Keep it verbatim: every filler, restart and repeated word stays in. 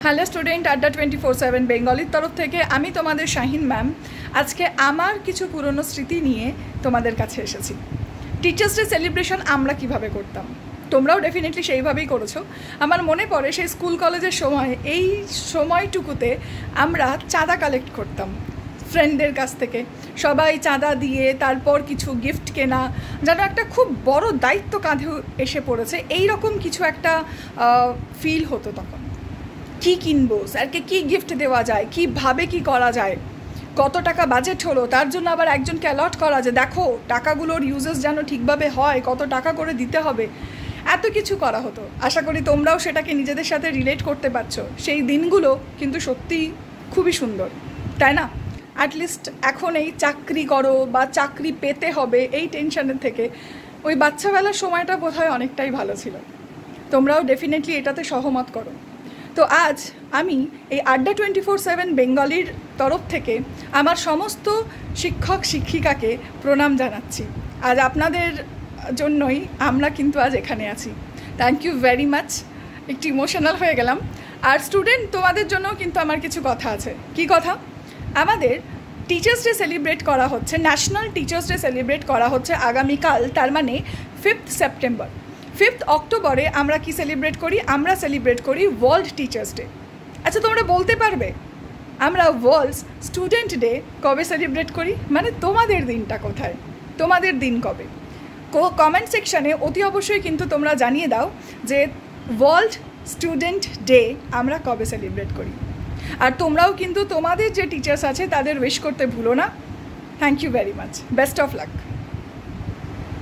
Hello student, Adda twenty four seven বেঙ্গলির তরফ থেকে আমি তোমাদের শাহিন ম্যাম আজকে আমার কিছু পুরনো স্মৃতি নিয়ে তোমাদের কাছে এসেছি। টিচার্স ডে সেলিব্রেশন আমরা কিভাবে করতাম, তোমরাও ডেফিনেটলি সেইভাবেই করেছো। আমার মনে পড়ে সেই স্কুল কলেজের সময়, এই সময়টুকুতে আমরা চাঁদা কালেক্ট করতাম ফ্রেন্ডদের কাছ থেকে, সবাই চাঁদা দিয়ে তারপর কিছু গিফট কেনা, যেন একটা খুব বড় দায়িত্ব কাঁধে এসে পড়েছে এই রকম কিছু একটা ফিল হতো। তখন কী কিনবো, স্যারকে কী গিফট দেওয়া যায়, কীভাবে কি করা যায়, কত টাকা বাজেট হলো, তার জন্য আবার একজনকে অ্যালট করা যে দেখো টাকাগুলোর ইউজেস যেন ঠিকভাবে হয়, কত টাকা করে দিতে হবে, এত কিছু করা হতো। আশা করি তোমরাও সেটাকে নিজেদের সাথে রিলেট করতে পারছো। সেই দিনগুলো কিন্তু সত্যিই খুবই সুন্দর, তাই না? অ্যাটলিস্ট এখন এই চাকরি করো বা চাকরি পেতে হবে এই টেনশনের থেকে ওই বাচ্চাবেলার সময়টা বোধহয় অনেকটাই ভালো ছিল। তোমরাও ডেফিনেটলি এটাতে সহমত করো। তো আজ আমি এই আড্ডা টোয়েন্টি ফোর সেভেন বেঙ্গলির তরফ থেকে আমার সমস্ত শিক্ষক শিক্ষিকাকে প্রণাম জানাচ্ছি। আজ আপনাদের জন্যই আমরা কিন্তু আজ এখানে আছি। Thank you very much. একটু ইমোশনাল হয়ে গেলাম। আর স্টুডেন্ট, তোমাদের জন্যও কিন্তু আমার কিছু কথা আছে। কি কথা? আমাদের টিচার্স ডে সেলিব্রেট করা হচ্ছে, ন্যাশনাল টিচার্স ডে সেলিব্রেট করা হচ্ছে আগামীকাল, তার মানে ফিফথ সেপ্টেম্বর। ফিফথ অক্টোবরে আমরা কি সেলিব্রেট করি? আমরা সেলিব্রেট করি ওয়ার্ল্ড টিচার্স ডে। আচ্ছা, তোমরা বলতে পারবে আমরা ওয়ার্ল্ড স্টুডেন্ট ডে কবে সেলিব্রেট করি? মানে তোমাদের দিনটা কোথায়, তোমাদের দিন কবে? কমেন্ট সেকশানে অতি অবশ্যই কিন্তু তোমরা জানিয়ে দাও যে ওয়ার্ল্ড স্টুডেন্ট ডে আমরা কবে সেলিব্রেট করি। আর তোমরাও কিন্তু তোমাদের যে টিচার্স আছে তাদের উইশ করতে ভুলো না। Thank you very much. Best of lakh.